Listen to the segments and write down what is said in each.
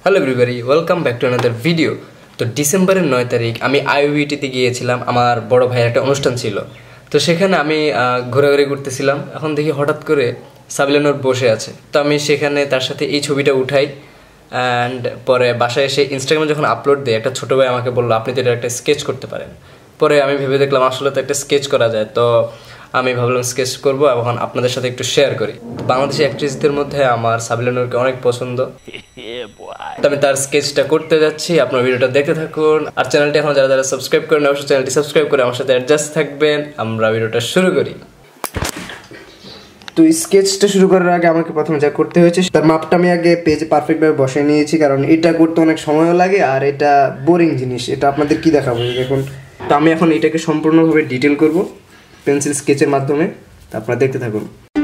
Hello everybody, welcome back to another video. তো ডিসেম্বরের 9 তারিখ আমি আইইউটিতে গিয়েছিলাম। আমার বড় ভাইয়ের একটা অনুষ্ঠান ছিল, তো সেখানে আমি ঘোরাঘুরি করতেছিলাম। এখন দেখি হঠাৎ করে সাবিলা নূর বসে আছে, তো আমি সেখানে তার সাথে এই ছবিটা উঠাই। অ্যান্ড পরে বাসায় এসে ইনস্টাগ্রামে যখন আপলোড দিই, একটা ছোটো ভাই আমাকে বললো আপনি তো এটা একটা স্কেচ করতে পারেন। পরে আমি ভেবে দেখলাম আসলে তো একটা স্কেচ করা যায়, তো আমি ভাবলাম স্কেচ করবো এবং আপনাদের সাথে একটু শেয়ার করি। বাংলাদেশি অ্যাক্ট্রেসদের মধ্যে আমার সাবিলা নূরকে অনেক পছন্দ, তো আমি তার স্কেচটা করতে যাচ্ছি। আপনার ভিডিওটা দেখতে থাকুন, আর চ্যানেলটি এখন যারা যারা সাবস্ক্রাইব করেন অবশ্যই চ্যানেলটি সাবস্ক্রাইব করে আমার সাথে অ্যাডজাস্ট থাকবেন। আমরা ভিডিওটা শুরু করি। তো স্কেচটা শুরু করার আগে আমাকে প্রথমে যা করতে হয়েছে তার মাপটা আমি আগে পেজে পারফেক্টভাবে বসিয়ে নিয়েছি, কারণ এটা করতে অনেক সময়ও লাগে আর এটা বোরিং জিনিস। এটা আপনাদের কি দেখাবো দেখুন। তো আমি এখন এটাকে সম্পূর্ণভাবে ডিটেল করব পেন্সিল স্কেচের মাধ্যমে, তো আপনারা দেখতে থাকুন।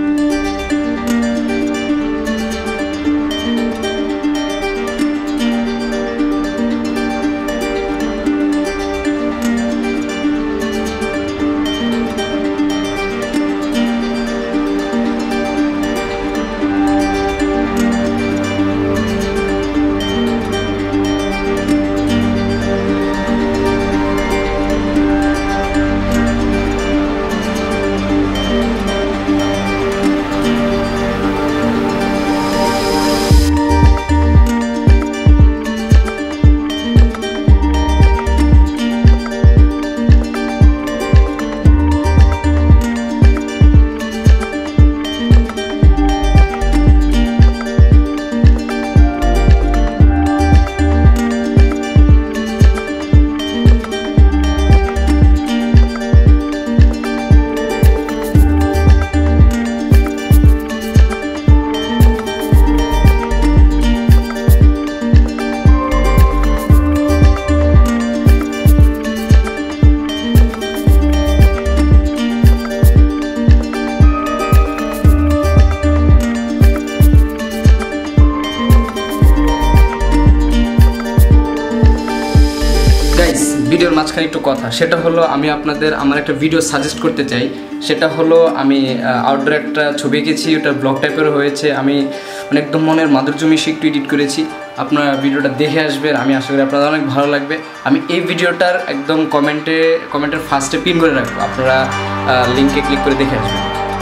ভিডিওর মাঝখানে একটু কথা, সেটা হলো আমি আপনাদের আমার একটা ভিডিও সাজেস্ট করতে চাই। সেটা হলো আমি আউটডোর একটা ছবি এঁকেছি, ওটা ব্লগ টাইপের হয়েছে। আমি মানে একদম মনের মাধুর্য মিশিয়ে একটু এডিট করেছি। আপনারা ভিডিওটা দেখে আসবেন, আমি আশা করি আপনাদের অনেক ভালো লাগবে। আমি এই ভিডিওটার একদম কমেন্টের ফার্স্টে পিন করে রাখবো, আপনারা লিঙ্কে ক্লিক করে দেখে আসবেন।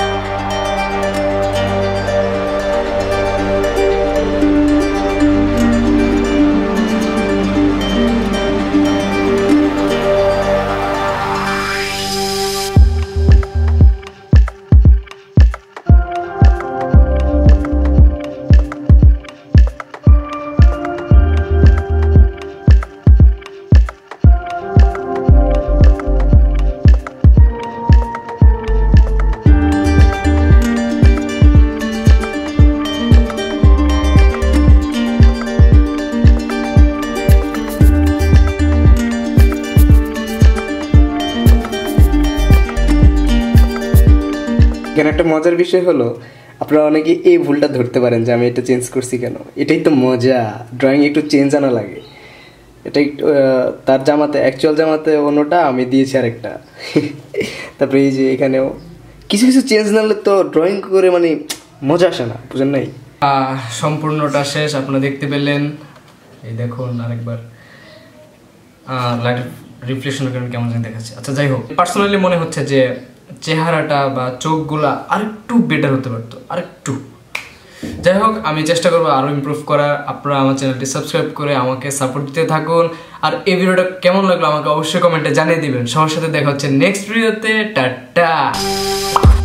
এখানে একটা মজার বিষয় হলো, আপনারা অনেকে এই ভুলটা ধরতে পারেন যে আমি এটা চেঞ্জ করছি কেন। এটাই তো মজা, ড্রয়িং একটু চেঞ্জ আনা লাগে। এটাই তার জামাতে, অ্যাকচুয়াল জামাতে অন্যটা, আমি দিয়েছি আরেকটা। তারপরে এই যে এখানেও কিছু কিছু চেঞ্জ না হলে তো ড্রয়িং করে মানে মজা আসে না, বুঝেন নাই? সম্পূর্ণটা শেষ, আপনারা দেখতে পেলেন। এই দেখুন আরেকবার লাইট রিফ্লেকশনের কারণে কেমন জানি দেখাচ্ছে। আচ্ছা যাই হোক, পার্সোনালি মনে হচ্ছে যে চেহারাটা বা চোখগুলা আরেকটু বেটার হতে পারতো, আরেকটু। যাই হোক, আমি চেষ্টা করবো আরও ইমপ্রুভ করার। আপনারা আমার চ্যানেলটি সাবস্ক্রাইব করে আমাকে সাপোর্ট দিতে থাকুন। আর এই ভিডিওটা কেমন লাগলো আমাকে অবশ্যই কমেন্টে জানিয়ে দিবেন। সবার সাথে দেখা হচ্ছে নেক্সট ভিডিওতে। টাটা।